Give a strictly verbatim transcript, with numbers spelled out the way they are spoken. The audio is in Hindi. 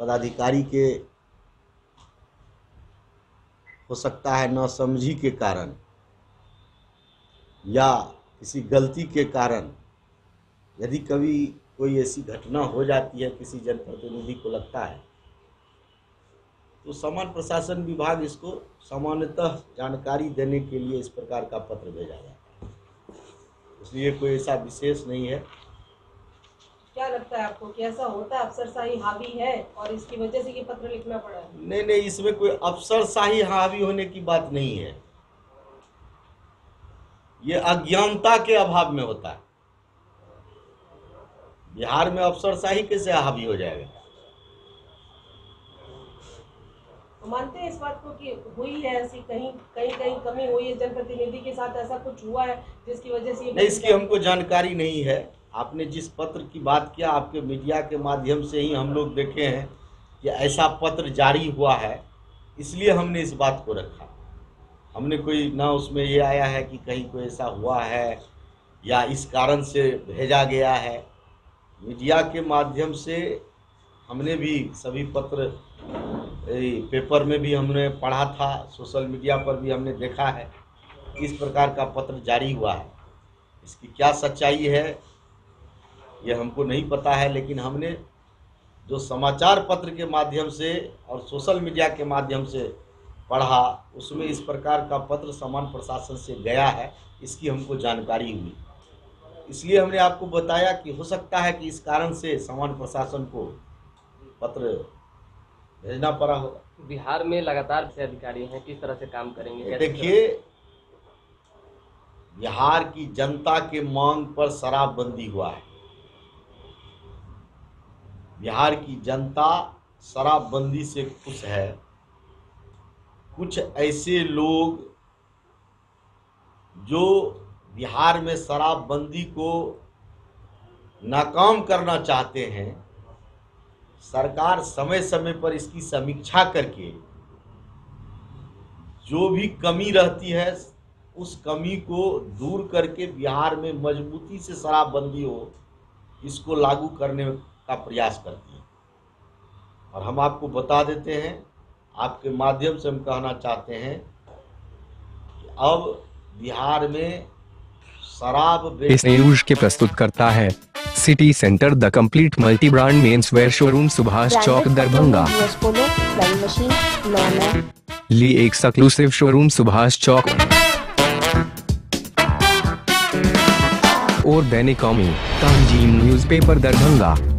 पदाधिकारी के हो सकता है नासमझी के कारण या किसी गलती के कारण यदि कभी कोई ऐसी घटना हो जाती है, किसी जनप्रतिनिधि को लगता है, तो सामान्य प्रशासन विभाग इसको सामान्यतः जानकारी देने के लिए इस प्रकार का पत्र भेजा जाता है। इसलिए कोई ऐसा विशेष नहीं है। क्या लगता है आपको कि ऐसा होता है, अफसरशाही हावी है और इसकी वजह से ये पत्र लिखना पड़ा है? नहीं नहीं, इसमें कोई अफसरशाही हावी होने की बात नहीं है। ये अज्ञानता के अभाव में होता है। बिहार में अफसरशाही कैसे हावी हो जाएगा? तो मानते हैं इस बात को कि हुई है ऐसी, कहीं कहीं कहीं कमी हुई है, जनप्रतिनिधि के साथ ऐसा कुछ हुआ है जिसकी वजह से? नहीं, इसकी हमको जानकारी नहीं है। आपने जिस पत्र की बात किया, आपके मीडिया के माध्यम से ही हम लोग देखे हैं कि ऐसा पत्र जारी हुआ है, इसलिए हमने इस बात को रखा। हमने कोई ना उसमें ये आया है कि कहीं कोई ऐसा हुआ है या इस कारण से भेजा गया है। मीडिया के माध्यम से हमने भी सभी पत्र, पेपर में भी हमने पढ़ा था, सोशल मीडिया पर भी हमने देखा है कि इस प्रकार का पत्र जारी हुआ है। इसकी क्या सच्चाई है ये हमको नहीं पता है, लेकिन हमने जो समाचार पत्र के माध्यम से और सोशल मीडिया के माध्यम से पढ़ा, उसमें इस प्रकार का पत्र सामान्य प्रशासन से गया है, इसकी हमको जानकारी हुई। इसलिए हमने आपको बताया कि हो सकता है कि इस कारण से सामान्य प्रशासन को पत्र भेजना पड़ा होगा। बिहार में लगातार से अधिकारी हैं, किस तरह से काम करेंगे? देखिए, बिहार की जनता के मांग पर शराबबंदी हुआ है। बिहार की जनता शराबबंदी से खुश है। कुछ ऐसे लोग जो बिहार में शराबबंदी को नाकाम करना चाहते हैं, सरकार समय समय पर इसकी समीक्षा करके जो भी कमी रहती है उस कमी को दूर करके बिहार में मजबूती से शराबबंदी हो, इसको लागू करने का प्रयास करती है। और हम आपको बता देते हैं, आपके माध्यम से हम कहना चाहते हैं कि अब बिहार में शराब इस न्यूज के प्रस्तुत करता है city centre the complete multi brand men's wear showroom, Subhash Chowk, Darbhanga. Lee exclusive showroom, Subhash Chowk और दैनिक कौमी, तंजीम न्यूज़पेपर, दरभंगा।